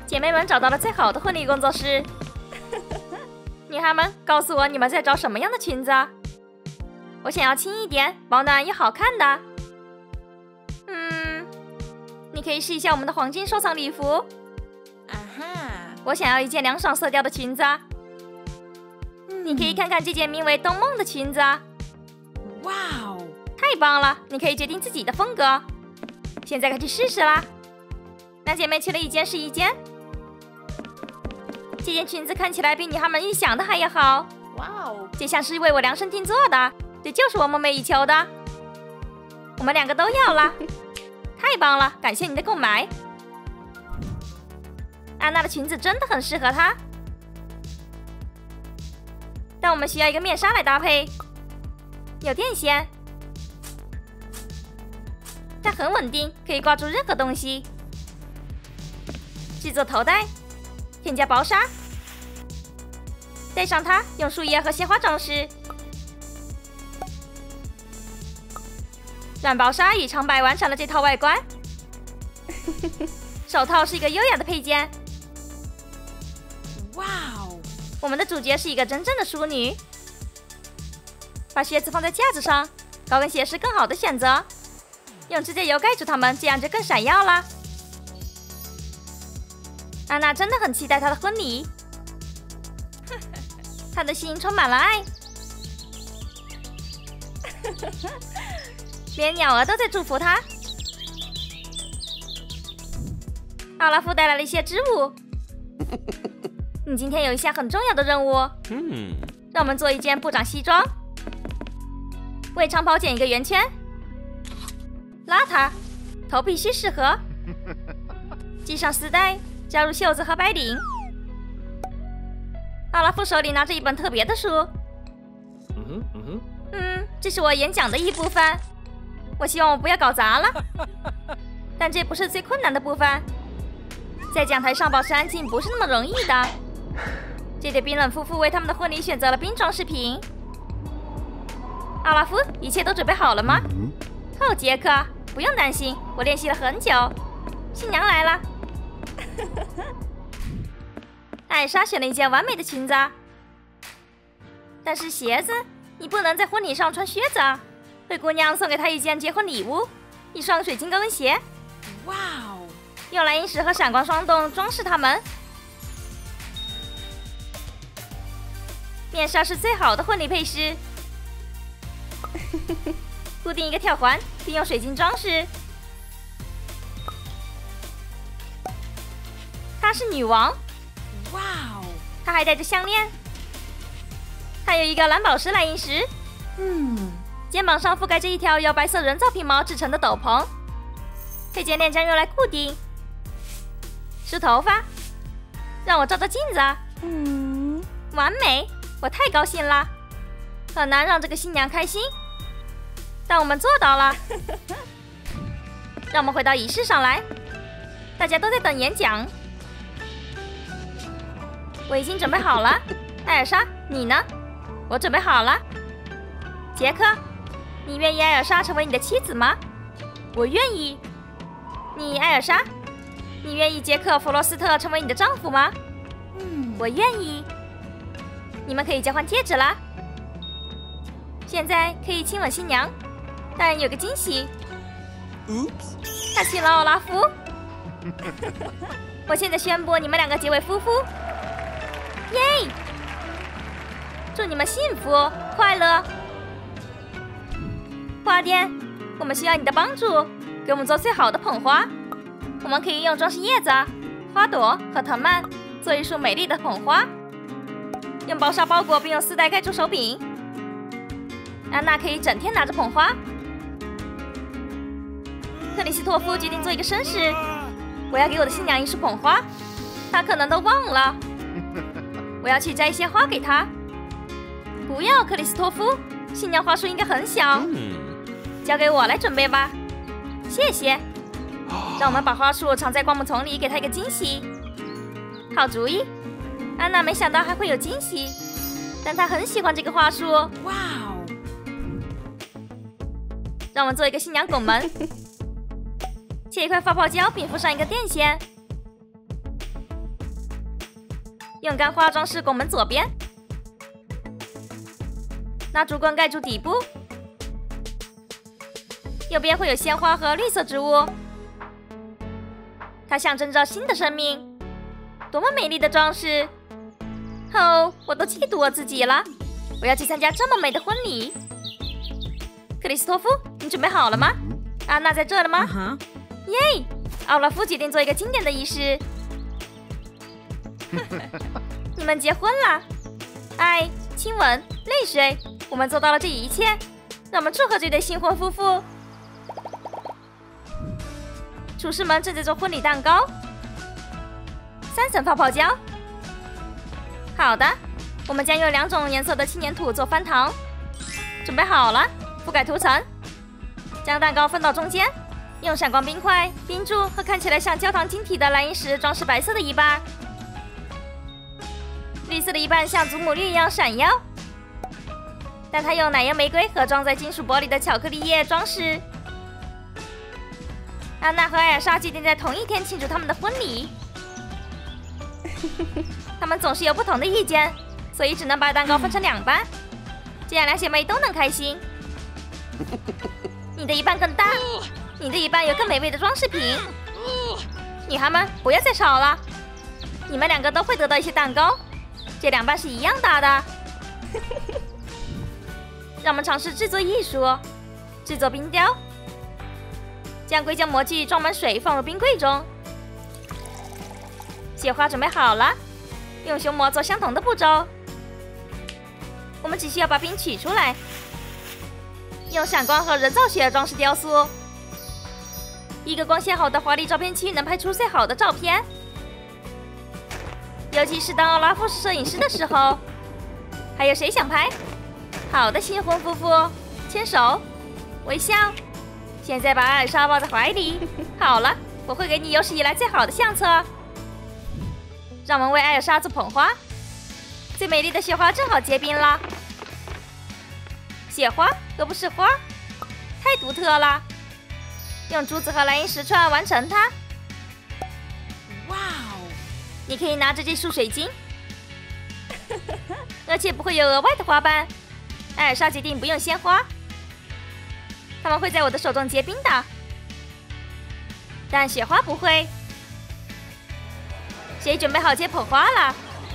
姐妹们找到了最好的婚礼工作室。女孩们，告诉我你们在找什么样的裙子啊？我想要轻一点、保暖又好看的。你可以试一下我们的黄金收藏礼服。我想要一件凉爽色调的裙子啊。你可以看看这件名为《冬梦》的裙子啊。 哇哦， 太棒了！你可以决定自己的风格。现在快去试试啦。那姐妹去了一件是一件。这件裙子看起来比女孩们预想的还要好。 哇哦， 这像是为我量身定做的，这就是我梦寐以求的。我们2个都要啦。太棒了，感谢你的购买。安娜的裙子真的很适合她，但我们需要一个面纱来搭配。有电线，它很稳定，可以挂住任何东西。制作头带，添加薄纱，戴上它，用树叶和鲜花装饰。软薄纱与长白完成了这套外观。手套是一个优雅的配件。 哇哦！ 我们的主角是一个真正的淑女。把靴子放在架子上，高跟鞋是更好的选择。用指甲油盖住它们，这样就更闪耀啦。安娜真的很期待她的婚礼，她的心充满了爱。连鸟儿都在祝福她。奥拉夫带来了一些织物。你今天有一项很重要的任务，让我们做一件部长西装。为长袍剪一个圆圈，拉它，头必须适合。系上丝带，加入袖子和白领。奥拉夫手里拿着一本特别的书。这是我演讲的一部分。我希望我不要搞砸了。但这不是最困难的部分。在讲台上保持安静不是那么容易的。这对冰冷夫妇为他们的婚礼选择了冰装饰品。奥拉夫，一切都准备好了吗？哦，杰克，不用担心，我练习了很久。新娘来了。艾莎选了一件完美的裙子，但是鞋子，你不能在婚礼上穿靴子啊。灰姑娘送给她一件结婚礼物，一双水晶高跟鞋。 哇哦！ 用蓝萤石和闪光双洞装饰它们。面纱是最好的婚礼配饰。固定一个跳环，并用水晶装饰。她是女王。 哇哦！ 她还戴着项链。还有一个蓝宝石蓝萤石。肩膀上覆盖着一条由白色人造皮毛制成的斗篷。这件链将用来固定。梳头发，让我照照镜子啊。完美，我太高兴了。很难让这个新娘开心，但我们做到了。让我们回到仪式上来，大家都在等演讲。我已经准备好了。艾尔莎，你呢？我准备好了。杰克，你愿意艾尔莎成为你的妻子吗？我愿意。你，艾尔莎，你愿意杰克·弗罗斯特成为你的丈夫吗？我愿意。你们可以交换戒指啦。现在可以亲吻新娘，但有个惊喜。他亲了奥拉夫。我现在宣布你们2个结为夫妇。耶！祝你们幸福快乐。花店，我们需要你的帮助，给我们做最好的捧花。我们可以用装饰叶子、花朵和藤蔓做一束美丽的捧花。用薄纱包裹，并用丝带盖住手柄。安娜可以整天拿着捧花。克里斯托夫决定做一个绅士。我要给我的新娘一束捧花，她可能都忘了。我要去摘一些花给她。不要，克里斯托夫，新娘花束应该很小。交给我来准备吧。谢谢。让我们把花束藏在灌木丛里，给她一个惊喜。好主意。安娜没想到还会有惊喜，但她很喜欢这个花束。 哇哦！ 让我们做一个新娘拱门。切一块发泡胶，并附上一个电线。 用干花装饰拱门左边，拿竹棍盖住底部。右边会有鲜花和绿色植物，它象征着新的生命。多么美丽的装饰！哦，我都嫉妒我自己了。我要去参加这么美的婚礼。克里斯托夫，你准备好了吗？安娜在这了吗？耶！奥拉夫决定做一个经典的仪式。你们结婚了，爱、亲吻、泪水，我们做到了这一切。让我们祝贺这对新婚夫妇。厨师们正在做婚礼蛋糕，3层发泡胶。好的，我们将用2种颜色的轻粘土做翻糖。准备好了，覆盖涂层，将蛋糕分到中间，用闪光冰块、冰柱和看起来像焦糖晶体的蓝萤石装饰白色的一半，绿色的一半像祖母绿一样闪耀，但它用奶油玫瑰和装在金属玻璃的巧克力叶装饰。安娜和艾尔莎决定在同一天庆祝他们的婚礼。他们总是有不同的意见，所以只能把蛋糕分成2半，这样2姐妹都能开心。你的一半更大，你的一半有更美味的装饰品。女孩们，不要再吵了，你们2个都会得到一些蛋糕，这2半是一样大的。让我们尝试制作艺术，制作冰雕。将硅胶模具装满水，放入冰柜中。雪花准备好了，用熊模做相同的步骤。我们只需要把冰取出来，用闪光和人造雪装饰雕塑。一个光线好的华丽照片区能拍出最好的照片，尤其是当奥拉夫是摄影师的时候。还有谁想拍？好的，新婚夫妇，牵手，微笑。现在把艾尔莎抱在怀里。好了，我会给你有史以来最好的相册。让我们为艾尔莎做捧花。最美丽的雪花正好结冰了。雪花而不是花，太独特了。用珠子和蓝萤石串完成它。 哇哦！ 你可以拿着这束水晶，而且不会有额外的花瓣。艾尔莎决定不用鲜花。它们会在我的手中结冰的，但雪花不会。谁准备好接捧花了？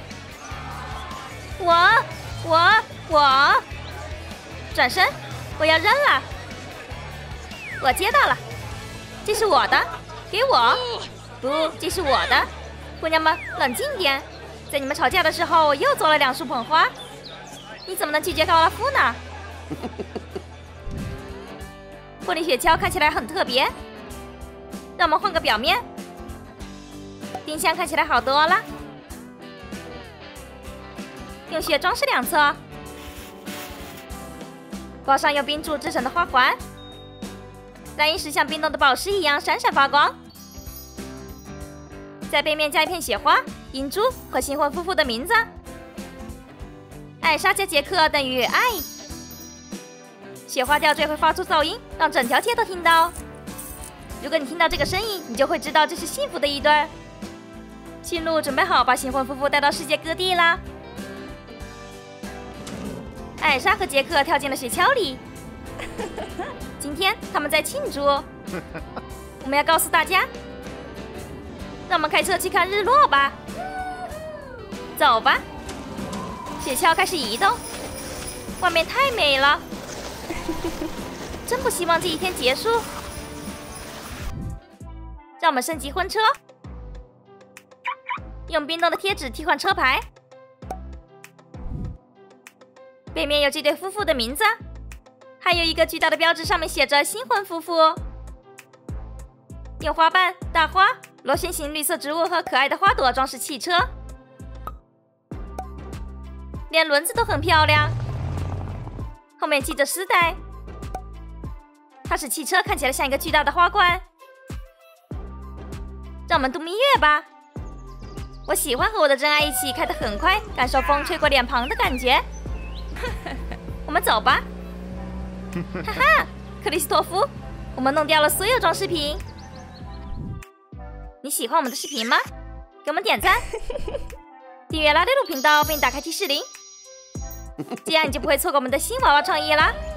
我！转身，我要扔了。我接到了，这是我的，给我。不，这是我的。姑娘们，冷静点。在你们吵架的时候，我又做了2束捧花。你怎么能拒绝高拉夫呢？玻璃雪橇看起来很特别，让我们换个表面。冰箱看起来好多了，用雪装饰2侧，挂上用冰柱制成的花环。蓝萤石像冰冻的宝石一样闪闪发光，在背面加一片雪花、银珠和新婚夫妇的名字。艾莎加杰克等于爱。雪花吊坠会发出噪音，让整条街都听到。如果你听到这个声音，你就会知道这是幸福的一对。驯鹿准备好把新婚夫妇带到世界各地啦。艾莎和杰克跳进了雪橇里。今天他们在庆祝。我们要告诉大家，让我们开车去看日落吧。走吧。雪橇开始移动，外面太美了。真不希望这一天结束。让我们升级婚车，用冰冻的贴纸替换车牌，背面有这对夫妇的名字，还有一个巨大的标志，上面写着新婚夫妇。用花瓣、大花、螺旋形绿色植物和可爱的花朵装饰汽车，连轮子都很漂亮。后面系着丝带，它使汽车看起来像一个巨大的花冠。让我们度蜜月吧！我喜欢和我的真爱一起开得很快，感受风吹过脸庞的感觉。我们走吧！哈哈，克里斯托夫，我们弄掉了所有装饰品。你喜欢我们的视频吗？给我们点赞。 订阅拉力路频道并打开提示铃，这样你就不会错过我们的新娃娃创意啦。